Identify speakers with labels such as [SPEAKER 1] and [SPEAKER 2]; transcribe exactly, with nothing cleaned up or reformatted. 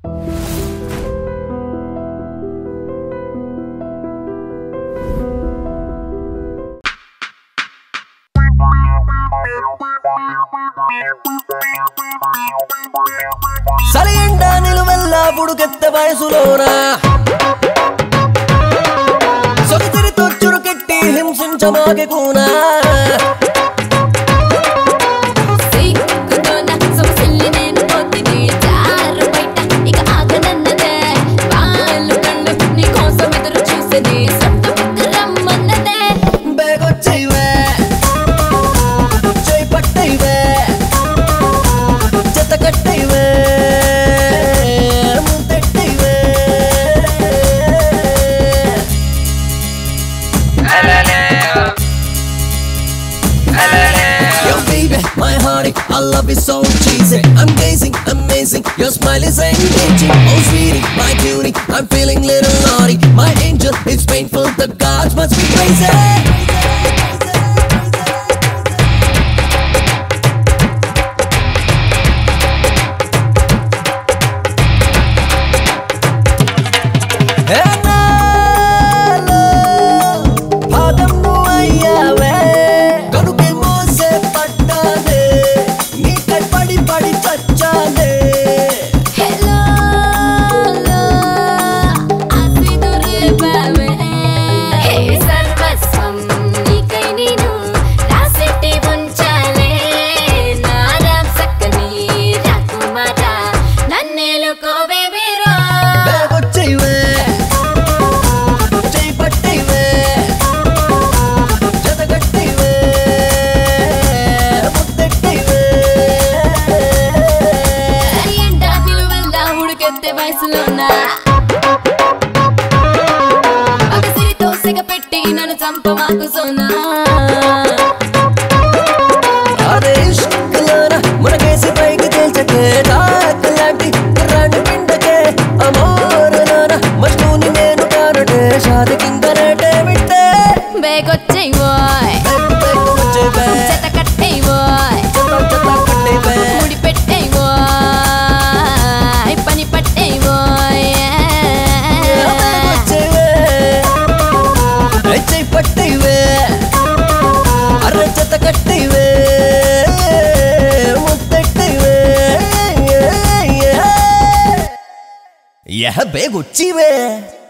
[SPEAKER 1] సలియండ నిలువెల్లా పుడుకెత్త వయసులోనా సొగతిరితో చురుకెట్టి హింసించమాగే కూనా
[SPEAKER 2] My heart, I love it so cheesy. I'm gazing, amazing. Your smile is engaging. Oh sweetie, my beauty, I'm feeling little naughty. My angel, it's painful. The gods must be crazy.
[SPEAKER 1] यह बेगुच्ची वे